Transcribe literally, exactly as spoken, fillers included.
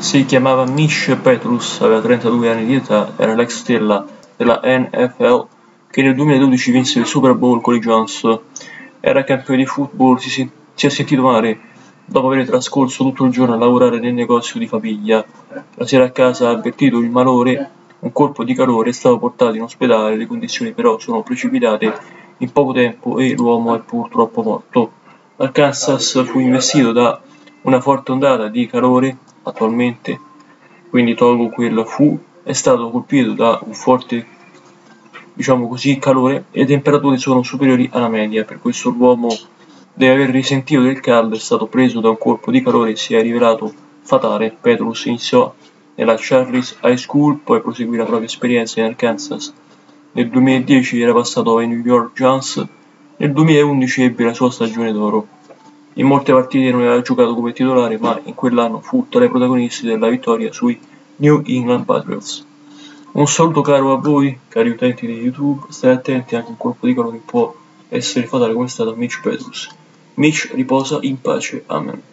Si chiamava Mitch Petrus, aveva trentadue anni di età, era l'ex stella della N F L che nel duemiladodici vinse il Super Bowl con i Giants. Era campione di football, si, si, si è sentito male dopo aver trascorso tutto il giorno a lavorare nel negozio di famiglia. La sera a casa ha avvertito il malore, un colpo di calore, è stato portato in ospedale, le condizioni però sono precipitate in poco tempo e l'uomo è purtroppo morto. L'Arkansas fu investito da una forte ondata di calore attualmente, quindi tolgo quel fu, è stato colpito da un forte, diciamo così, calore e le temperature sono superiori alla media, per questo l'uomo deve aver risentito del caldo, è stato preso da un colpo di calore e si è rivelato fatale. Petrus iniziò nella Charles High School, poi proseguì la propria esperienza in Arkansas. Nel duemiladieci era passato ai New York Giants, nel duemilaundici ebbe la sua stagione d'oro. In molte partite non aveva giocato come titolare, ma in quell'anno fu tra i protagonisti della vittoria sui New England Patriots. Un saluto caro a voi, cari utenti di YouTube, state attenti, anche un colpo di calore può essere fatale come è stato a Mitch Petrus. Mitch riposa in pace, amen.